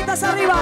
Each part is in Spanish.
manitas arriba.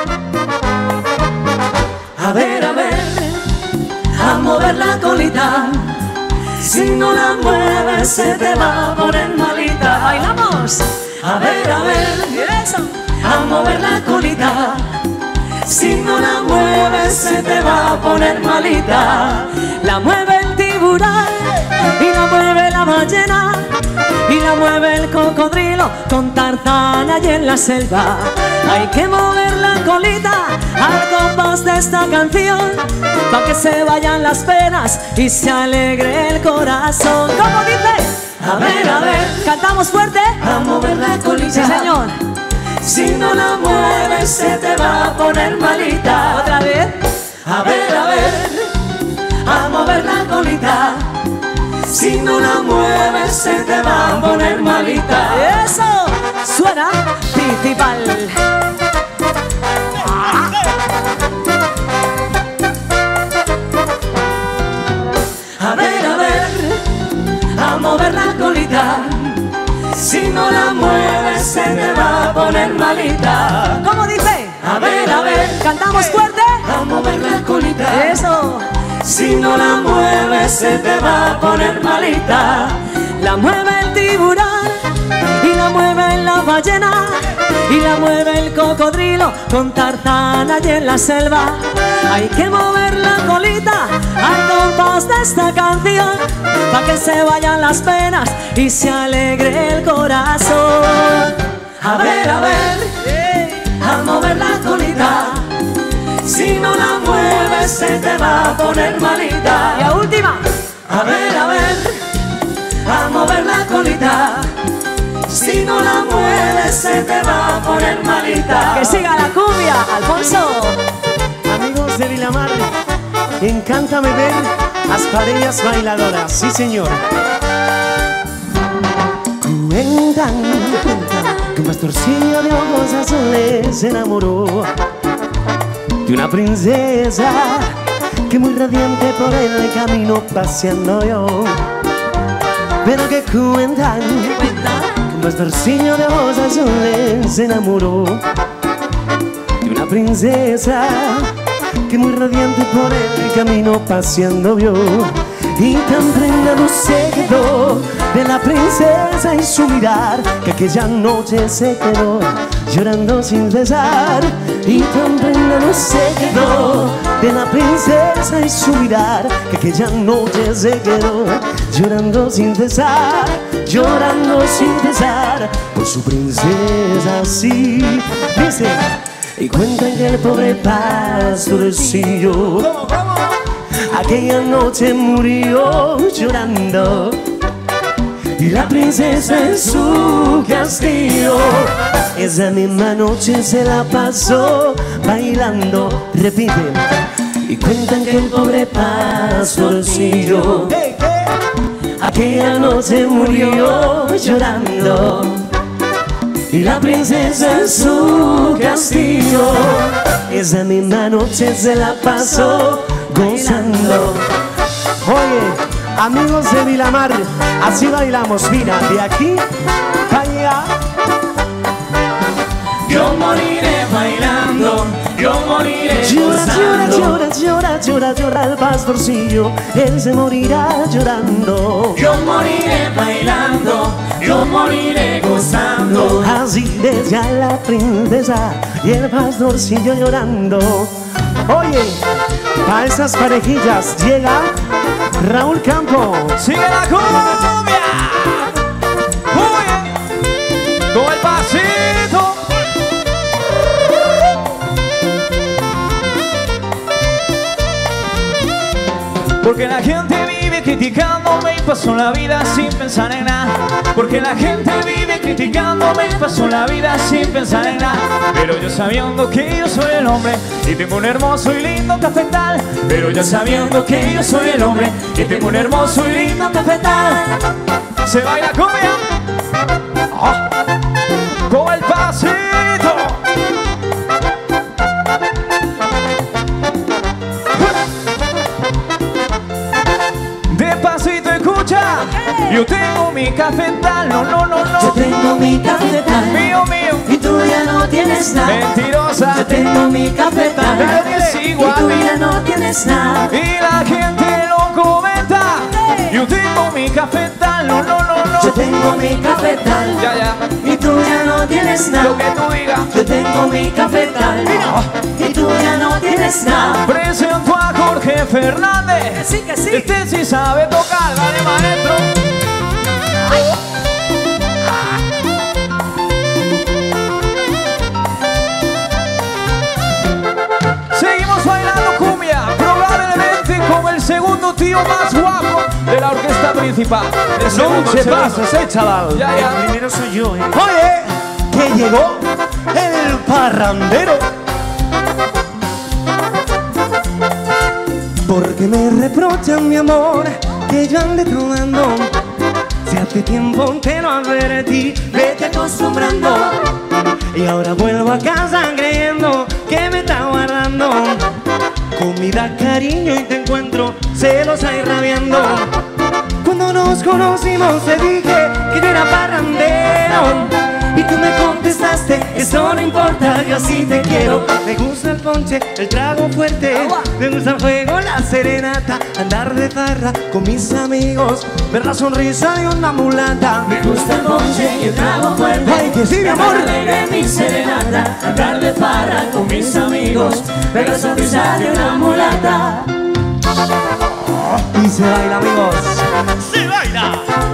A ver, a mover la colita. Si no la mueves se te va a poner malita. Bailamos. A ver, Y eso. a mover la colita. Si no la mueves se te va a poner malita. La mueve el tiburón y la mueve la ballena y la mueve el cocodrilo con Tarzán allí en la selva. Hay que mover la colita al compás de esta canción para que se vayan las penas y se alegre el corazón. ¿Cómo dice? A ver, Cantamos fuerte. a mover la colita. Sí, señor. Si no la mueves se te va a poner malita. Otra vez. A ver, a mover la colita. Si no la mueves se te va a poner malita. Eso. Suena principal. A ver, a mover la colita. Si no la mueves se te va a poner malita. ¿Cómo dice? A ver, Cantamos fuerte. a mover la colita. Eso. Si no la mueves se te va a poner malita. La mueve el tiburón y la mueve la ballena y la mueve el cocodrilo con Tarzán allí en la selva. Hay que mover la colita al compás de esta canción para que se vayan las penas y se alegre el corazón. A ver, a mover la colita. Si no la mueves se te va a poner Y malita. la última. A ver, a mover la colita. Si no la mueves se te va a poner malita. Que siga la cumbia, Alfonso. Amigos de Vilamar, encántame ver las parejas bailadoras, sí señor. Cuentan que un pastorcillo de ojos azules se enamoró de una princesa que muy radiante por el camino paseando yo. Pero que cuentan que un pastorcillo de ojos azules se enamoró de una princesa que muy radiante por el camino paseando vio. Y tan prendado se quedó de la princesa y su mirar, que aquella noche se quedó llorando sin cesar. Y tan prendado se quedó de la princesa y su mirar, que aquella noche se quedó llorando sin cesar, llorando sin cesar por su princesa, sí. Dice, y cuentan que el pobre pastorcillo aquella noche murió llorando y la princesa en su castillo esa misma noche se la pasó bailando. Repite. Y cuentan que el pobre pastorcillo aquella noche murió llorando y la princesa en su castillo esa misma noche se la pasó gozando. Oye, amigos de Vilamar, así bailamos, mira, de aquí para allá. Yo moriré bailando, yo moriré Llora, gozando. llora, llora, llora, llora el pastorcillo, él se morirá llorando. Yo moriré bailando, yo moriré gozando. Así decía la princesa y el pastorcillo llorando. Oye, para esas parejillas llega Raúl Campo. ¡Sigue la cumbia! ¡Oye! ¡Con el pasito! Porque la gente vive criticándome y paso la vida sin pensar en nada. Porque la gente vive criticándome y paso la vida sin pensar en nada. Pero yo sabiendo que yo soy el hombre y tengo un hermoso y lindo cafetal. Pero yo sabiendo que yo soy el hombre y tengo un hermoso y lindo cafetal. Se baila cumbia. Con el pasito. Despacito escucha. Yo tengo mi cafetal, no, no, no, no. Yo tengo mi cafetal Mío, mío. y tú ya no tienes nada. Mentirosa. Yo tengo mi cafetal. Claro que sí, Y guapi. tú ya no tienes nada. Y la gente lo comenta. Yo tengo mi cafetal. No, no, no, no. Yo tengo mi cafetal. Ya, ya. Y tú ya no tienes nada. Lo que tú digas. Yo tengo mi cafetal. Y tú ya no tienes nada. Presento a Jorge Fernández. Que sí, que sí. Este sí sabe tocar, dale maestro. Seguimos bailando cumbia, probablemente con el segundo tío más guapo de la orquesta principal. El segundo, Se pasa ese chaval. Ya, ya. El primero soy yo, Oye, que llegó el parrandero. Porque me reprochan, mi amor, que yo ande tomando. Si hace tiempo que no advertí, vete acostumbrando. Y ahora vuelvo a casa creyendo que me está guardando comida, cariño y te encuentro celosa y rabiando. Cuando nos conocimos te dije que yo era parrandero y tú me contestaste, eso no importa, yo sí te quiero. Me gusta el ponche, el trago fuerte, me gusta el juego, la serenata, andar de farra con mis amigos, ver la sonrisa de una mulata. Me gusta el ponche y el trago fuerte. Ay, que sí, mi amor. Cantar alegre mi serenata, andar de farra con mis amigos, ver la sonrisa de una mulata. Y se baila, amigos. ¡Se baila!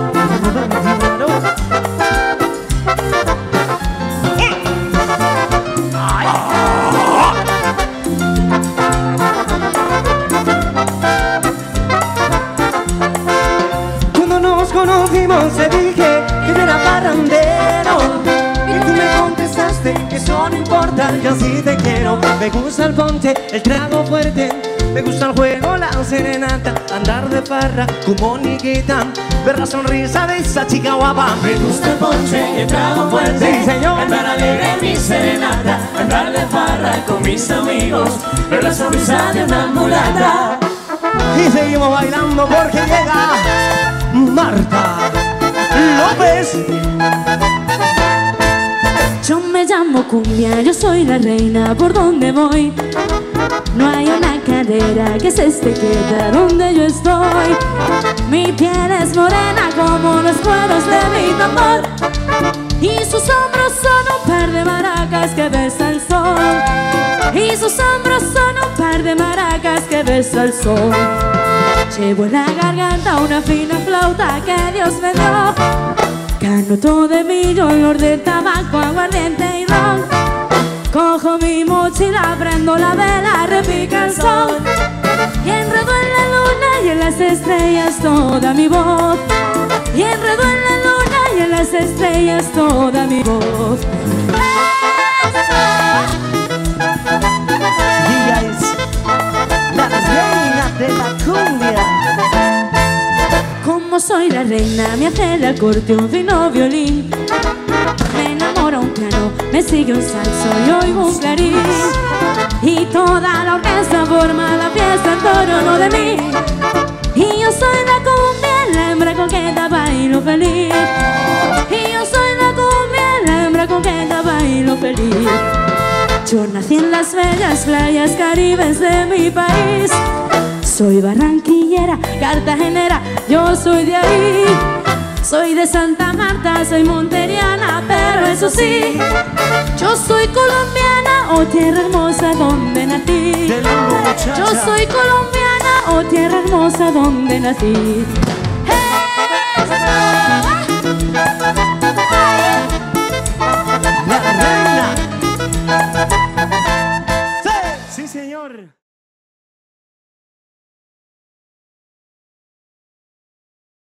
Cuando nos conocimos te dije que yo era parrandero y tú me contestaste que eso no importa, yo sí te quiero. Me gusta el ponche, el trago fuerte, me gusta el juego, la serenata, andar de farra como Nikita, ver la sonrisa de esa chica guapa. Me gusta el ponche y el trago fuerte. Sí, señor. Cantar alegre mi serenata, andar de farra con mis amigos, ver la sonrisa de una mulata. Y seguimos bailando porque llega Marta López. Yo me llamo cumbia, yo soy la reina por donde voy. No hay una cadera que se esté quieta donde yo estoy. Mi piel es morena como los cueros de mi tambor, y sus hombros son un par de maracas que besa el sol. Y sus hombros son un par de maracas que besa el sol. Llevo en la garganta una fina flauta que Dios me dio. Canuto de millo, olor de tabaco, aguardiente y ron. Cojo mi mochila, prendo la vela, repica el sol. Y enredo en la luna y en las estrellas toda mi voz. Y enredo en la luna y en las estrellas toda mi voz. Ella es la reina de la cumbia. Como soy la reina, me hace la corte un fino violín. Me enamora un piano, me sigue un saxo y oigo un clarín. Y toda la orquesta forma la fiesta en torno de mí. Y yo soy la cumbia, la hembra coqueta, bailo feliz. Y yo soy la cumbia, la hembra coqueta, bailo feliz. Yo nací en las bellas playas caribes de mi país. Soy barranquillera, cartagenera, yo soy de ahí. Soy de Santa Marta, soy monteriana, pero eso sí, yo soy colombiana, oh tierra hermosa donde nací. Yo soy colombiana, oh tierra hermosa donde nací. La reina. Sí, sí, señor.